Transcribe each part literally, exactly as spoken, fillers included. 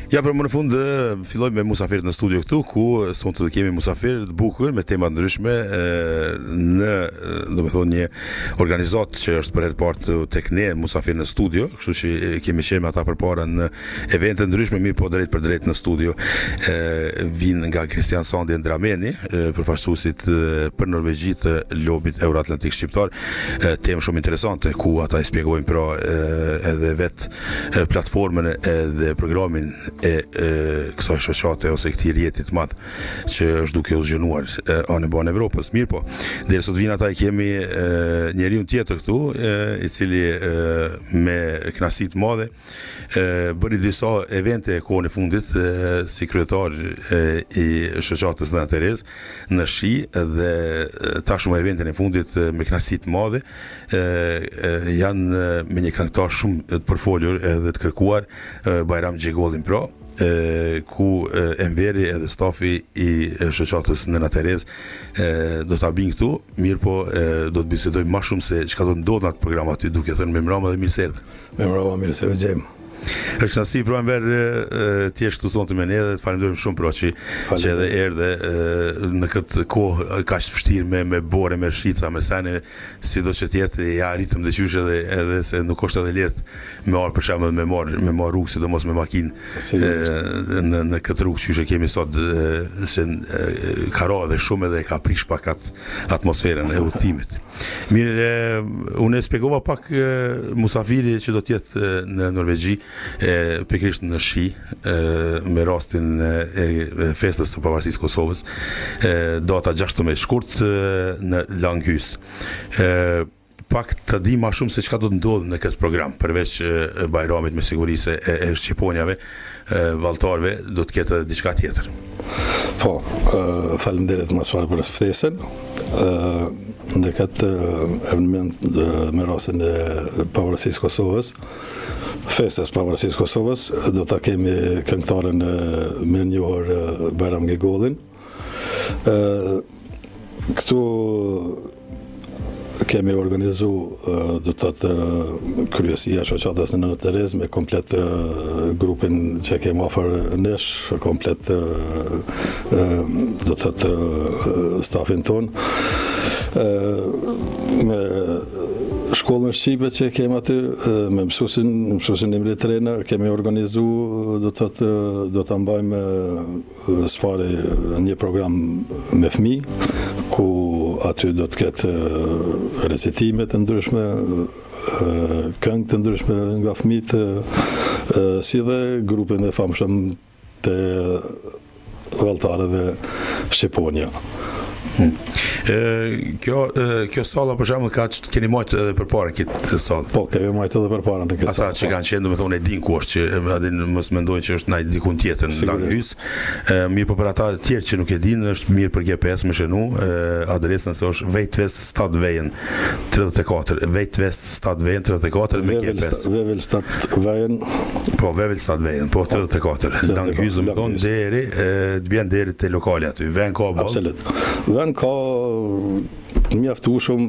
Ja, për më në fund filloj me musafirët në studio këtu, ku sonte të kemi musafirë të bukur me tema ndryshme në, do me thonë, një organizat që është për herë parë tek ne musafirë në studio, kështu që kemi qenë me ata përpara në evente ndryshme, mi po drejt për drejt në studio vinë nga Kristian Sandi Ndrameni, përfaqësuesit për Norvegji të lobit Euroatlantik shqiptar, temë shumë interesante ku ata i spjegojnë pra edhe vetë platformën edhe programin e, e kësaj shoqate ose këtij rjeti të madh që është duke u zgjenuar anë banë Evropës. Mirë po, deri sot vin ata i kemi njeriu tjetër këtu, e, i cili e, me kënaqësi të madhe e, bëri disa evente kohën e fundit e, si kryetar e, i shoqatës Nana Terez në Shi dhe tashmë eventin e fundit e, me kënaqësi të madhe e, e, janë me një këngëtar shumë të përfolur edhe të kërkuar, e, Bajram Xhegollin pra, E, ku e, Enveri edhe stafi i shoqatës Nana Terez e, do ta binë këtu, mirë po e, do të bisedojmë më shumë se çka do të ndodhë në atë program aty, duke thënë me mbrëma dhe mirë se erdhë. Me mbrëma, mirë se vëgjejmë. Është kënaqësi pra Enver ti je këtu sonte me ne dhe falenderojmë shumë pra që që edhe erdhe në këtë kohë kaq të vështirë me me bore, me shica, me sene, sido që të jetë ja arritëm dhe qysh edhe edhe se nuk është edhe lehtë me marr për shembull me marr me marr rrugë sidomos me makinë në në këtë rrugë që kemi sot se ka rënë edhe shumë edhe ka prish pak atë atmosferën e udhëtimit. Mirë, unë shpjegova pak musafiri që do të jetë në Norvegji, e pikërisht në Shi, e, me rastin e, e festës së pavarësisë Kosovës, e, data gjashtëmbëdhjetë shkurt e, në Langhus. E, pak të di ma shumë se çka do të ndodhë në këtë program, përveç e, Bajramit me siguri se e, e Shqiponjave, e, valltarëve, do të ketë diçka tjetër. Po, e, faleminderit më së për ftesën. Në këtë eveniment me rastin e pavarësisë Kosovës, festës pavarësisë Kosovës, do ta kemi këngëtaren mirënjohur Bajram Xhegollin. Këtu kemi organizu do të të kryesia shoqatës në Nana Terez me komplet grupin që kemi afër nesh, komplet do të të stafin ton, me shkollën shqipe që kemi aty, me mësuesin, mësuesin Imri Trena, kemi organizu do të të do të mbajmë spari një program me fëmijë, ku aty do të ketë recitime të ndryshme, këngë të ndryshme nga fëmijët, si dhe grupin e famshëm të valltarëve Shqiponia. Hmm. E, kjo, e, kjo salla për shembull ka që keni majtë edhe përpara këtë sallë. Po, kemi majtë edhe përpara në këtë sallë. Ata që kanë qenë, do me thonë, e din ku është, që adin mos mendojnë që është ndaj dikun tjetër në Langhus. Mirë po për ata tjerë që nuk e din, është mirë për G P S me shënu, e, adresën se është Vejtvest Stadvejen tridhjetë e katër, Vejtvest Stadvejen tridhjetë e katër me G P S. Vevel Stadvejen. Po, Vevel Stadvejen, po tridhjetë e katër. Langhus, do me thonë, deri, të bjen deri te lokali aty. Vën ka ball. Absolut. Vën ka mjaftueshëm,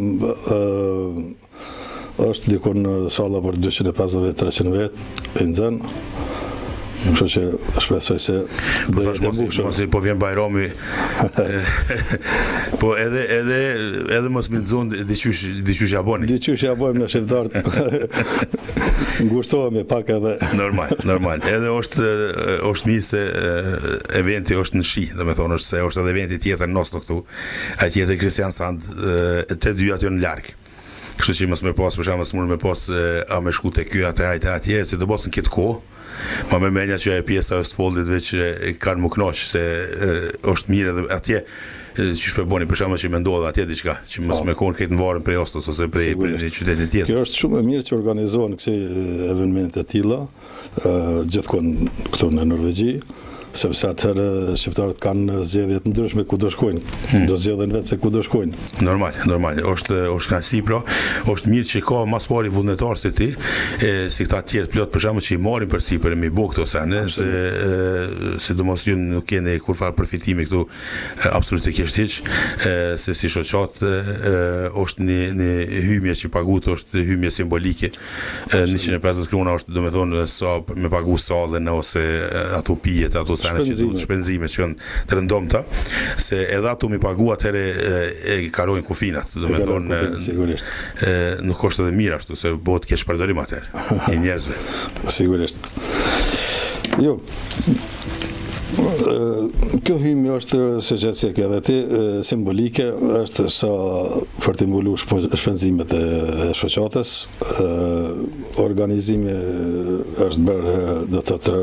është dikun salla për dyqind e pesëdhjetë deri treqind vet e nxën. Kështu që shpresoj se po tash mos po vjen Bajrami. Po edhe edhe edhe mos më nxon diçysh diçysh ja boni. Diçysh ja bojmë në shqiptarët. Ngushtohemi pak edhe. Normal, normal. Edhe është është mirë se eventi është në Shi, domethënë është se është edhe eventi tjetër nostro këtu. Ai tjetër Kristian Sand, të dy aty në larg. Kështu që mos më pas për shkak mund më pas a më shku te ky atë ai atje, si do bosën këtë kohë. Ma me menja që e pjesa është foldit veç kanë më knoq se e, është mirë edhe atje që shpeboni për shkak që më ndodh atje diçka që mos më kon këtë në varën prej Oslos ose prej një qyteti tjetër. Kjo është shumë e mirë që organizohen këto evente të tilla gjithkohë këtu në Norvegji, sepse atëherë shqiptarët kanë zgjedhje të ndryshme ku do shkojnë. Hmm. Do zgjedhin vetë se ku do shkojnë. Normal, normal. Është është kënaqësi pra, është mirë që ka mas pari vullnetar si ti, e, si këta të tjerë plot për shembull që i marrin për sipër me bë këto sene, se sidomos ju nuk keni kurfar përfitimi këtu absolutisht hiç, e, se si shoqat është një një hymje që pagut është hymje simbolike. njëqind e pesëdhjetë krona është domethënë sa me pagu sallën ose ato pijet, ato sene që duhet shpenzime që janë të rëndomta, se edhe ato mi pagu atëherë e karojnë kufinat, domethënë nuk është edhe mirë ashtu, se bëhet keq përdorim atëherë i njerëzve. Sigurisht. Jo. Kjo hymje është, se që që ke edhe ti, simbolike, është sa për të mbulu shpenzimet e shoqatës. Organizimi është bërë, do të të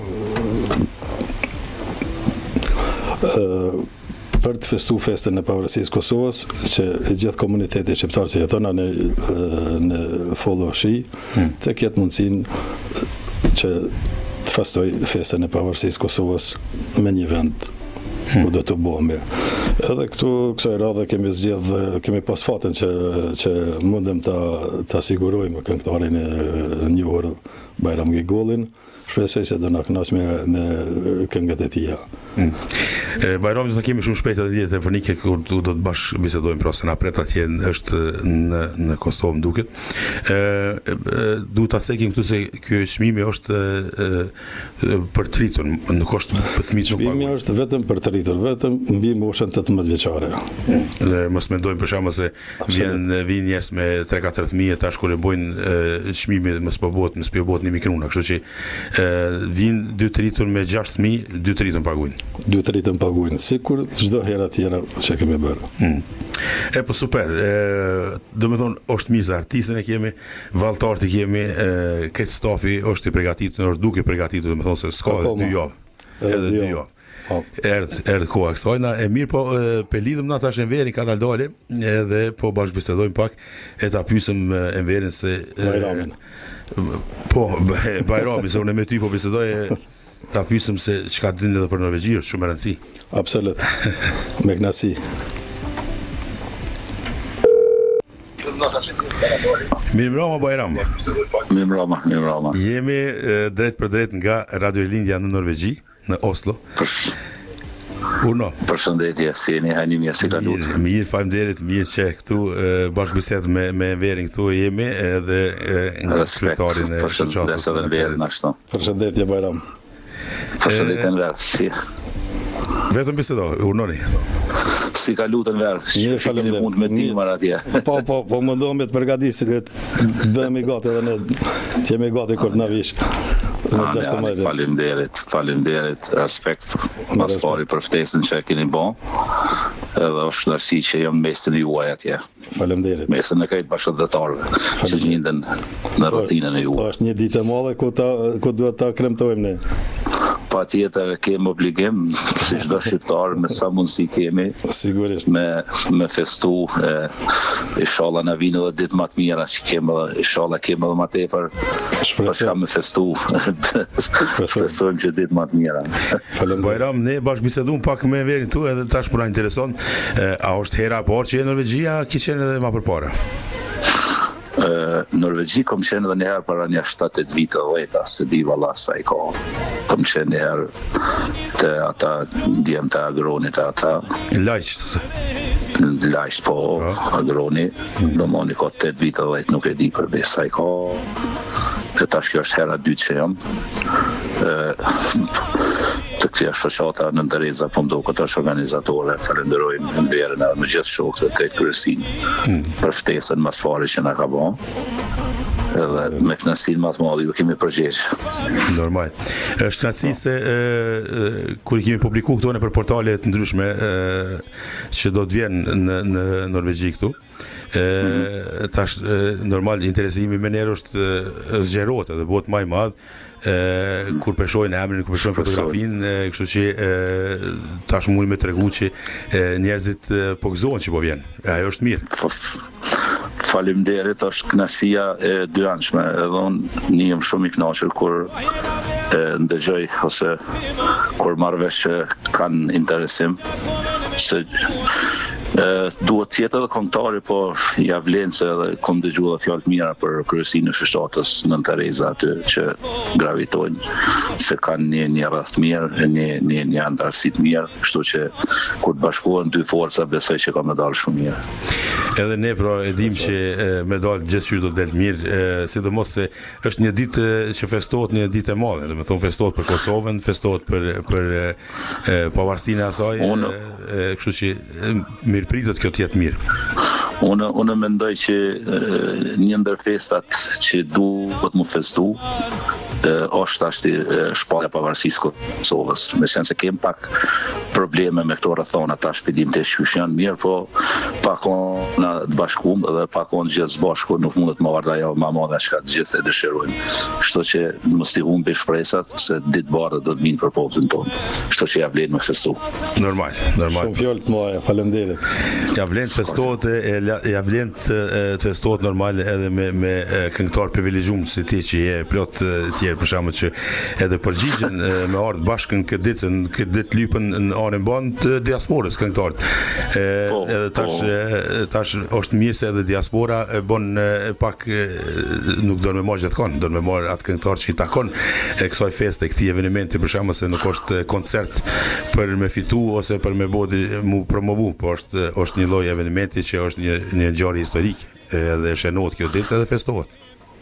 për të festu festën e pavarësisë Kosovës, që gjithë komuniteti shqiptar që jeton në në Follo Shi, të ketë mundësinë që të festoj festën e pavarësisë Kosovës me një vend ku do të bëhemi. Edhe këtu kësaj radhe kemi zgjedh, kemi pas fatin që që mundem ta ta sigurojmë këngëtarin e njohur Bajram Gigolin. Shpresoj se do na kënaq me me këngët e tija. Mm. Bajram do të kemi shumë shpejt edhe lidhje telefonike kur do të bashkë bisedojmë pra se na pret atje është në në Kosovë më duket. Ë duhet ta cekim këtu se ky çmimi është e, e, për të rritur, nuk është për fëmijët nuk paguajnë. Çmimi është vetëm për të rritur, vetëm mbi moshën tetëmbëdhjetë vjeçare. Dhe mos mendojmë për shkak se vjen vin njerëz me tre katër fëmijë tash kur e bojnë çmimi mos po bëhet, mos po bëhet një mikrona, kështu që vinë dy të rritur me gjashtë mijë, dy të rritën paguajnë. Dy të rritën paguajnë, sikur çdo herë tjera që kemi bërë. Mm. E po super. Ë, do të thonë është mirë se artistën e kemi, vallëtarët e kemi, këtë stafi është i përgatitur, është duke përgatitur, do të thonë se s'ka edhe dy javë. Edhe dy javë. Erdh erdh koha kësaj, na e mirë po pe lidhëm na tash Enverin ka dal dale, edhe po bashkë bisedojmë pak e ta pyesëm Enverin se Bajramin. Po, Bajrami, se unë me ty po bisedoj ta pyesëm se çka din edhe për Norvegji, është shumë e rëndësi. Absolut. Me kënaqësi. Mirëmbrëma Bajram. Mirëmbrëma, mirëmbrëma. Jemi drejt për drejt nga Radio Lindja në Norvegji, në Oslo. Uno. Përshëndetje, si jeni, hajni mirë si kalut. Mirë, mirë, faleminderit, mirë që këtu bashkë bisedë me me Enverin këtu jemi edhe nga kryetarin e shoqatës. Përshëndetje edhe Enverin ashtu. Përshëndetje Bajram. Përshëndetje Enver, si. Vetëm bisedo, urnoni. Si ka lutën Enver, shikini mund me timar atje. Po, po, po mundohemi të përgatisim, të bëhemi gati edhe ne, të jemi gati kur të na vish. Faleminderit, faleminderit, respekt mas pari për ftesën që e keni bën. Edhe është kënaqësi që jam mesin e juaj atje. Faleminderit. Mesin e këtij bashkëdhetarëve që gjenden në rrothinën e juaj. Është një ditë e madhe ku ta ku duhet ta kremtojmë ne. Patjetër kemi obligim, si çdo shqiptar me sa mundësi kemi. Sigurisht. Me me festu, e, inshallah na vinë edhe ditë më të mira që kemi, inshallah kemi edhe më tepër. Për çka me festu. Shpresojmë që ditë më të mira. Bajram, ne bashkë bisedum pak me Enverin tu edhe tash puna intereson. A është hera e parë që e Norvegjia ki qenë edhe më përpara? Norvegji kom qenë edhe njëherë para një shtatë vite dhjetë, se di valla sa i ka. Kom qenë njëherë të ata djem të agronit ata. Lajqët? Lajqët po, agroni. Do moni ka të vite dhjetë, nuk e di për bes sa i ka. E tash kjo është hera dytë që jam. Të këtja shoqata në Tereza, po mdo këtë është organizatore, falenderojmë Enverin edhe me gjithë shokët e këtë kryesin për ftesën mas fari që na ka bën. Edhe me kënaqësinë më të madhe ju kemi përgjegjë. Normal. Është kënaqësi se e, e, kur i kemi publikuar këto në për portale të ndryshme e, që do të vjenë në në Norvegji këtu. E, mm-hmm. Tash e, normal interesimi me njerë është zgjerohet edhe bëhet më i madh. E, kur peshojnë emrin, kur peshojnë fotografinë, kështu që e, tash mund me tregu që e, njerëzit e, po gëzohen që po vjen. Ajo është mirë. Faleminderit, është kënaqësia e dyanshme, edhe unë një jam shumë i kënaqur kur ndëgjoj ose kur marr vesh që kanë interesim se Uh, duhet tjetë edhe kontari, po ja vlen se edhe kom dëgju edhe fjalë mira për kryesinë e shtatës Nën Tereza aty që gravitojnë, se kanë një një rast mirë, një një një antarësi të mirë, kështu që kur të bashkohen dy forca besoj që ka me dalë shumë mirë. Edhe ne pra e dim që medalë gjithçysh do të del mirë, e, sidomos se është një ditë që festohet, një ditë e madhe, do të thonë festohet për Kosovën, festohet për për e, pavarësinë e asaj, Unë, e, kështu që mirëpritet kjo të jetë mirë. Unë unë mendoj që e, një ndër festat që duhet mu festu është tash shpallja e pavarësisë Kosovës. Me qenë se kem pak probleme me këto rrethona tash pidim të shqysh janë mirë, po pak na të bashkuam dhe pak on gjithë bashku nuk mundet të marrë ajo më madhe çka të gjithë e dëshirojnë. Kështu që mos i humbi shpresat se ditë bardhë do të vinë për popullin tonë. Kështu që ja vlen me festu. Normal, normal. Shumë fjalë të mëdha, faleminderit. Ja vlen të festohet, e, ja vlen të, të festohet normal edhe me me këngëtar privilegjuar si ti që je plot të tjerë për shkakun që edhe përgjigjen me ardh bashkën këtë ditë, në këtë ditë lypën në anën banë të diasporës këngëtarët. Edhe tash tash është mirë se edhe diaspora e bën pak nuk do me marrë gjithkohon, do me marrë atë këngëtar që i takon e kësaj feste, këtij eventi për shkakun se nuk është koncert për me fitu ose për me bodi mu promovu, po është është një lloj eventi që është një një ngjarje historike edhe shënohet kjo ditë edhe festohet.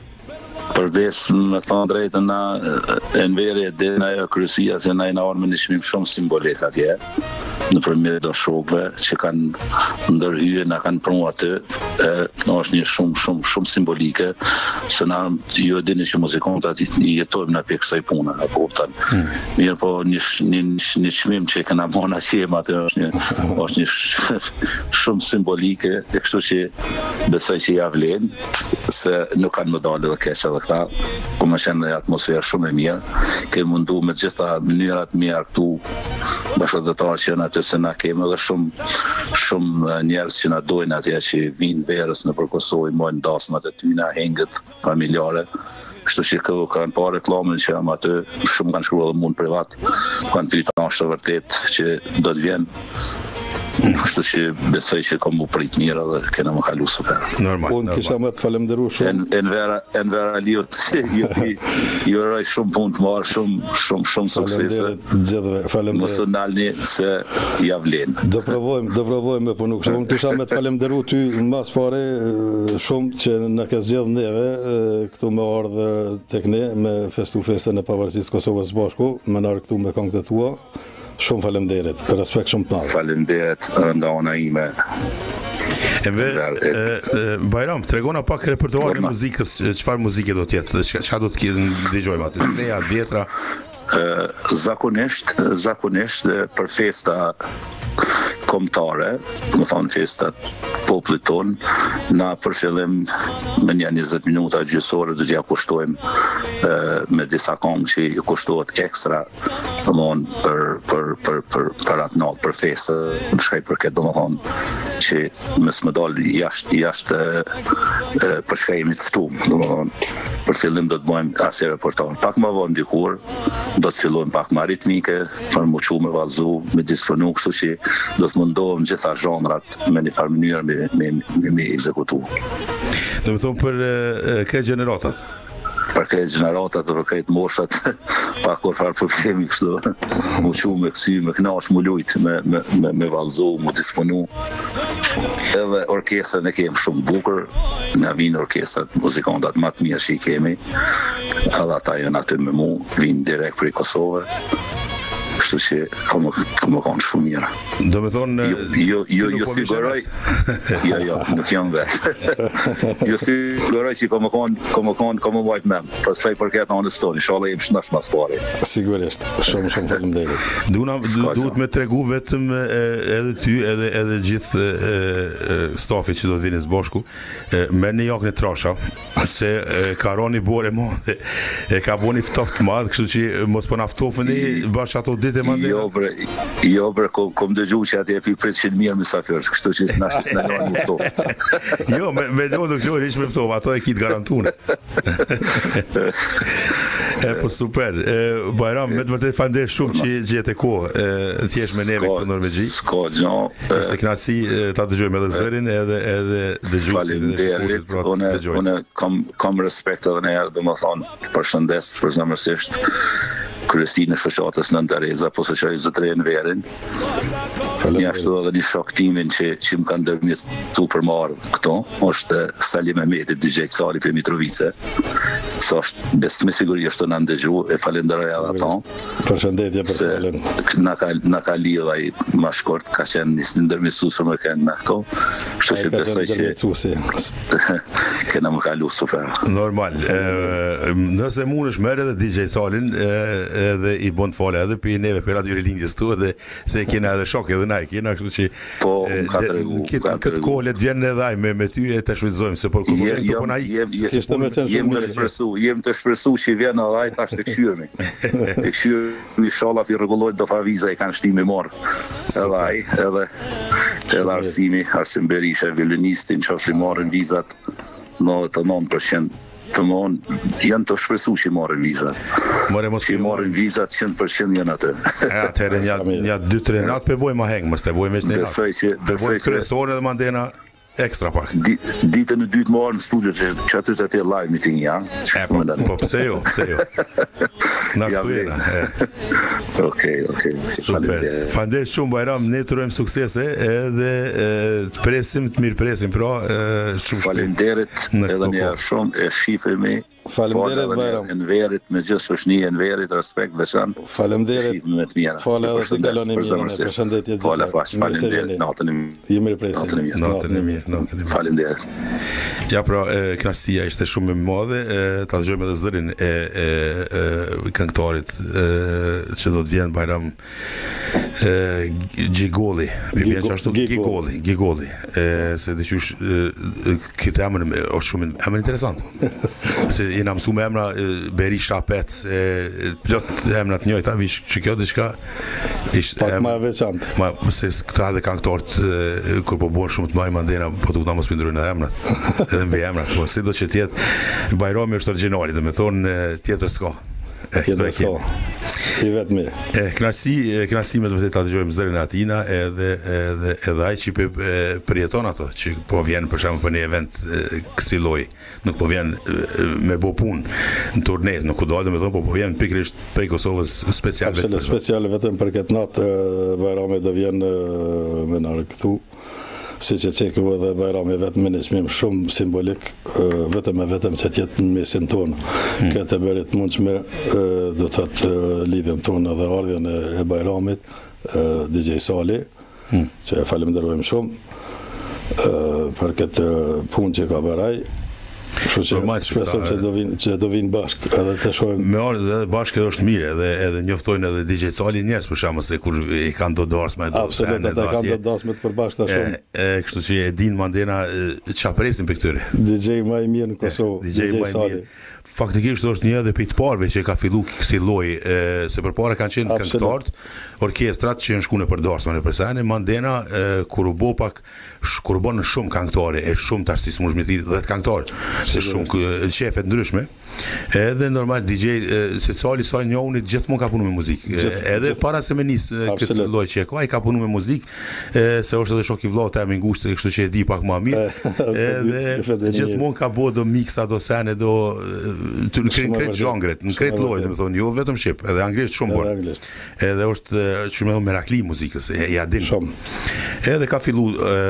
Përveç me thonë drejtën na e në veri e dhe na e kryesia se na i na orë me një shmim shumë simbolik atje nëpërmjet do shokëve që kanë ndërhyje, na kanë pranu aty, e, është një shumë shumë shumë simbolike se na ju e dini që muzikantat i jetojmë në pikë kësaj pune, e kupton. Hmm. Mirë, po një një një çmim që kena mona qema aty është një është një shumë simbolike, e kështu që besoj që ja vlen se nuk kanë më dalë edhe keq edhe këta, po më qenë një atmosferë shumë e mirë, kemi mundu me gjitha mënyrat mira këtu bashkëdhëtar që janë aty se na kemi edhe shumë shumë njerëz që na dojnë atje që vinë verës në për Kosovë, mojnë dasmat e tyna, hengët familjare. Kështu që këto kanë parë reklamën që jam aty, shumë kanë shkruar edhe mund privat, kanë pyeta është e vërtet që do të vjen. Kështu që besoj që kam u prit mirë dhe kena më kalu super. Normal. Unë kisha më të falemderu shumë. En vera en vera liot ju ju roj shumë punë të marr, shumë shumë shumë suksese. Gjithëve, falemderit. Mos u ndalni se ja vlen. Do provojmë, do provojmë po nuk shumë. Unë kisha më të falemderu ty mbas pare shumë që na ke zgjedh neve këtu me ardhë tek ne me festu festën e pavarësisë Kosovës bashku, më nar këtu me këngët e tua. Shumë falemderit, respekt shumë të madh. Falemderit nga ona ime. E Bajram, tregona pak repertoarin e muzikës, çfarë muzike do të jetë, çka do të dëgjojmë aty, të reja, të vjetra? Zakonisht, zakonisht për festa kombëtare, më thonë festat popullit ton, na për fillim me një njëzet minuta gjysore do t'ja kushtojmë me disa këngë që i kushtohet ekstra domthonë për për për për për atë natë për festë, në shkaj për këtë domthonë që mes më dalë jashtë jashtë për shkajimit të stum, domthonë për fillim do të bëjmë asë reportar. Pak më vonë dikur do të fillojmë pak më ritmike, për më qumë me vallëzu, me disfonu, kështu që do të mundohem gjitha zhanrat me një farë mënyrë me me me, me ekzekutu. Do të thonë për këtë gjeneratat. Për këtë gjeneratat, për këtë moshat, pa kur farë problemi kështu, mu qu me kësy, me knash, mu lujt, me, me, me, me valzo, mu disponu. Edhe orkestrën e kemë shumë bukur, nga vinë orkestrat, muzikantat më të mirë që i kemi, edhe ata janë aty me mu, vinë direkt për i Kosovë. Kështu që kam më kanë shumë mira. Do me thonë... Jo, jo, jo siguroj... Jo, jo, nuk jam vetë. Jo siguroj që kam më kanë, kam më kanë, kam më vajtë me. Për saj përket anës tonë, inshallah jem shnash mas pari. Sigurisht, shumë shumë faleminderit. Duhet me tregu vetëm edhe ty, edhe edhe gjithë stafi që do të vinë së bashku, me një jakën e trasha, se ka roni bore madhe, e ka boni ftoft madhe, kështu që mos po naftofeni bashkë ato Sali te Mandela? Jo, bre, jo, bre, kom, kom dëgju që atje e pi prit që mirë mysafir, kështu që s'na që s'na lojnë më këto. Jo, me, me lojnë nuk lojnë, ishë me këto, ato e kitë garantune. E, po super. E, Bajram, me të vërtet fander shumë që jetë e ko, të jesh me neve këtë Norvegji. S'ka gjo. Është e knasi ta dëgjojmë edhe zërin edhe, edhe dëgjusit. Faleminderit, pra, une, une kam, kam respekt edhe në herë, dhe më thonë, përshëndes, përzemërsisht, kryesinë e shoqatës Nën Tereza, po se që i zëtërejnë verin. Një ashtu edhe një shoktimin që, që më kanë dërmjetu për marë këto, është Sali Mehmeti, D J Sali për Mitrovice. Sa është, besë me siguri është të në ndëgju, e falenderoj edhe ato. Përshëndetje për Salin. Na ka, na ka lidha i ma shkort, ka qenë një ndërmjetësus për më kënë në këto. Kështu që besoj që kena më kalu super. Normal. E, nëse mund është merë edhe D J Salin, e, edhe i bën të fale edhe për neve për radio Rilindjes tu, edhe se kena edhe shok edhe na e kena, kështu që po, ka të regu, në këtë kohë le të vjen edhe aj me, me ty e të shvizojmë, se por këtë momentu po na i jem të shpresu, jem të shpresu që i vjen edhe aj tash të këshyrëmi. Të këshyrëmi shalaf i rregullojt do fa viza i kanë shtimi marë. Edhe aj, edhe, edhe Arsimi, Arsim Berisha, violinistin, që është i marën vizat nëntëdhjetë e nëntë përqind. Të mon, janë të shpresu që i marën vizat. Që i marën vizat cent përqind janë atë. E atëherë një dy tre natë për bojë ma hengë, mështë të bojë me që një natë. Për bojë kryesore dhe mandena ekstra pak. Ditën e dytë marë në studio që, që aty të atje live meeting, ja? E, po, po pëse jo, pëse jo. Në këtu jena. Okej, okej. Super. Fander shumë Bajram, ne të rojmë suksese edhe të presim, të mirë presim, pra shumë shpejt. Falenderit edhe një shumë, e shifemi. Faleminderit Bajram. Në verit, me gjithë shoshni, në verit, respekt, veçan. Faleminderit. Fale edhe të kaloni mirë, përshëndetje gjithë. Fale fash, falenderit, natën e mirë. Ju mirë presim. Natën e mirë, natën e mirë. Falenderit. Ja, pra, knastia ishte shumë më madhe, ta dëgjojmë edhe zërin e, e, e këngëtarit që do të vjen Bajram Gjigolli, përmjen që ashtu Gjigolli, Gjigolli, se dhe qysh këtë emër është shumë emër interesant. Se jena mësu me emra Berisha, Pec, plot emrat njojta, vish që kjo diçka ishte pak ma veçantë. Ma, se këta edhe këngëtarët kur po buen shumë të maj mandena, po të këta mos pëndrujnë edhe emrat, edhe mbe emrat, po si do që tjetë Bajrami është originali, dhe me thonë tjetër s'ka. Tjetër s'ka. I vetë mi. E, knasi, knasi me të vërtet ta dëgjojmë zërin e Atina edhe, edhe, edhe aj që përjeton ato, që po vjen për shemë për një event kësi loj, nuk po vjen me bo pun në turnet, nuk u dojnë me thonë, po po vjen pikrisht prej Kosovës special. Absolut, special vetëm për këtë natë, Bajrami do vjen me nërë këtu, si që cekëve dhe Bajrami vetëm me një smim shumë simbolik, vetëm e vetëm që tjetë në mesin tonë. Hmm. Këtë e berit mundshme do të të lidhjen tonë dhe ardhjen e Bajramit, D J Sali, hmm. që e falenderojmë shumë për këtë punë që ka bëraj. Kështu që shpresoj që do vinë që do vinë bashkë edhe të shohim. Me orë edhe bashkë edhe është mirë, edhe edhe njoftojnë edhe D J Sali njerëz për shkakun se kur i kanë do darsme do se ata kanë do darsme të përbashkëta shumë. E kështu që e din mandena ç'a presim për këtyre. D J më i mirë në Kosovë, D J Sali. Faktikisht është një edhe për të parëve që ka fillu kësi loj, se për para kanë qenë këngëtarët, orkestrat që në shkune për darsme në përsene, mandena kur u bo pak, kur u bo në shumë këngëtare, e shumë të ashtisë më shmitir dhe të këngëtarët, se shumë qefet ndryshme, edhe normal D J, se Sali sa njohunit gjithmonë ka punu me muzikë, edhe para se me nisë këtë loj që e ka, i ka punu me muzikë, se është edhe shok i vllau të e me ngushtë, kështu që e di pak ma mirë, edhe gjithmonë ka bo do miksa, do sene, do në kretë zhangret, në kretë lojë, dhe me thonë, jo vetëm shqip, edhe anglisht shumë bërë. Edhe është që me thonë merakli muzikës, e jadin. Edhe ka fillu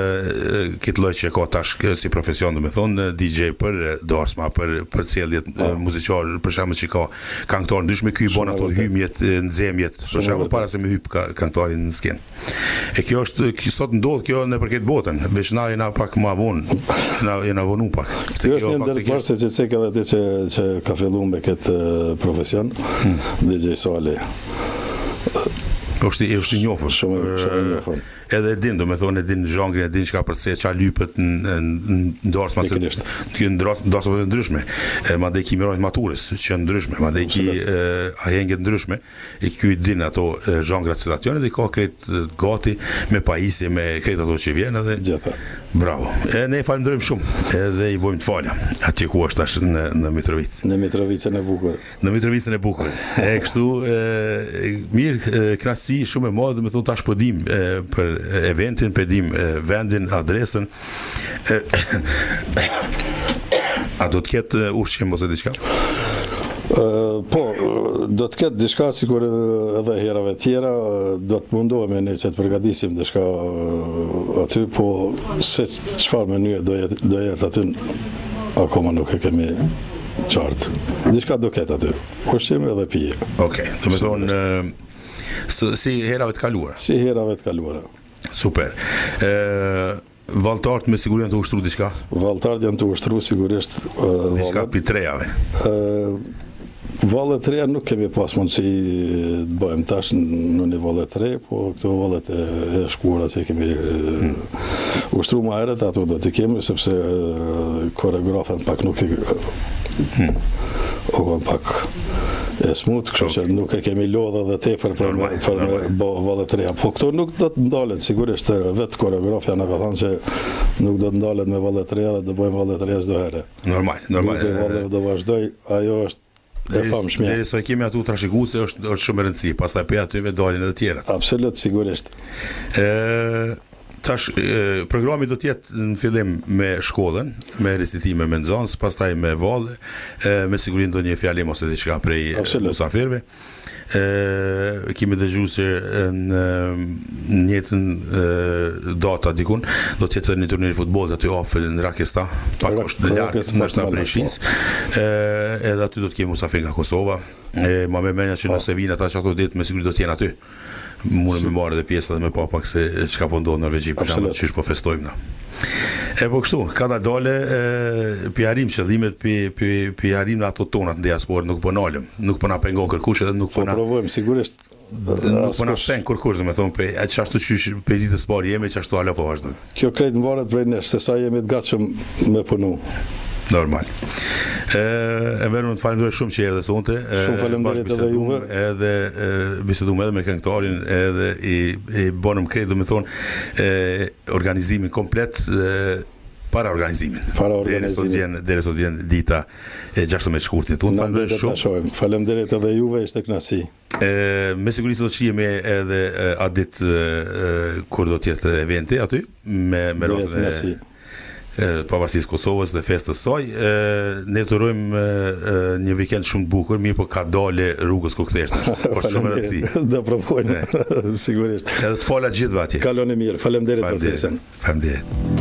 këtë lojë që e ka tash si profesion, dhe me thonë, D J për darsma, për cjeljet muzikar, për shemë që ka këngëtarë ndryshme, kjo i bon ato hymjet, nëzemjet, për shemë para se me hypë këngëtarin në skenë. E kjo është, sot ndodhë kjo në për këtë botën, veç na jena pak ma vonë, jena vonu pak. Kjo është një ndërpërë se që cekë edhe ti që që ka fillu me këtë profesion, hmm. D J Sali. është i është i njohur. Shumë shumë i njohur. Edhe e din, do me thonë, e din zhangrin, e din çka proces, çka lypet në ndarësma të ndarësma të ndryshme. Madje ki mirojnë maturës që ndryshme, madje ki ahenge të ndryshme, e ky din ato zhangrat që aty dhe ka krejt gati me pajisje, me krejt ato që vjen edhe Gjata. Bravo. E ne falenderojmë shumë, edhe i bëjmë të falja atje ku është tash në në Mitrovic. Në Mitrovicën e bukur. Në Mitrovicën e bukur. E kështu e, mirë, kënaqësi shumë e madhe, do të thonë tash po dim për eventin, pedim vendin, adresën. A do të ketë ushqim ose diçka? Uh, po, do të ketë diçka sikur edhe herave tjera, do të mundohemi ne që të përgatisim diçka uh, aty, po se çfarë mënyrë do jetë do jetë aty akoma nuk e kemi qartë. Diçka do ketë aty. Ushqim edhe pije. Okej, okay. Do të thonë uh, si herave të kaluara. Si herave të kaluara. Super. Uh, Valltarët me siguri janë të ushtru diçka? Valltarët janë të ushtru sigurisht uh, diçka pi trejave. Uh, Vallet tre nuk kemi pas mundësi të bëjmë tash në një vallet tre, po këto vallet e, e shkura që kemi hmm. ushtru më herët, ato do të kemi, sepse koreografën pak nuk i hmm. o kanë pak e smut, kështu që nuk e kemi lodha dhe tepër për me bë vallet tre. Po këto nuk do të ndalet, sigurisht vetë koreografja na ka thënë që nuk do të ndalet me vallet tre dhe do bëjmë vallet tre çdo herë. Normal, normal. Do, do vazhdoj, ajo është e famshme. Deri sa kemi atu trashëguese është është shumë e rëndësishme, pastaj pe atyve dalin edhe të tjerat. Absolut, sigurisht. Ë tash e, programi do të jetë në fillim me shkollën, me recitime me nxënës, pastaj me valle, me siguri ndonjë fjalim ose diçka prej musafirëve. E, kemi dëgjuar se në njëjtën data dikun do të jetë një turnir futbolli aty afër në Rakesta, pak është në larg, ndoshta prej Shqipërisë. Edhe aty do të kemi musafir nga Kosova. E ma me menja që nëse vinë ata që ato ditë me siguri do të jenë aty. Mune me marrë dhe pjesë dhe me pa pak se çka po ndodh në Norvegji, për shembull, çish po festojmë na. E po kështu, ka dale pi arrim qëllimet, pi pi pi arrim ato tonat në diasporë, nuk po nalëm, nuk po na pengon kërkush edhe nuk po na provojmë sigurisht. Nuk po na pen kërkush, do të thonë pe atë ashtu që pe ditës së parë jemi, çashtu ala po vazhdojmë. Kjo krejt varet prej nesh, se sa jemi të gatshëm me punu. Normal. E, e verë më të falenderoj shumë që erdhe sonte. Shumë falenderit edhe juve. Edhe bisedum edhe me këngëtarin, edhe i, i bonëm krejt, do me thonë, e, organizimin komplet, e, para organizimin. Para organizimin. Dere sot vjen dita e gjashtëmbëdhjetë shkurtit. Unë falenderoj shumë. Falenderit edhe juve, ishte kënaqësi. Me siguri se do të shihemi edhe atë ditë kur do të jetë eventi aty, me, me rastin e pavarësisë Kosovës dhe festës saj. Ne të urojmë një vikend shumë të bukur, mirë po ka dale rrugës kur kthesh. Është shumë e rëndësishme. Do provojmë, sigurisht. Edhe të fala gjithëve atje. Kaloni mirë. Faleminderit për ftesën. Faleminderit.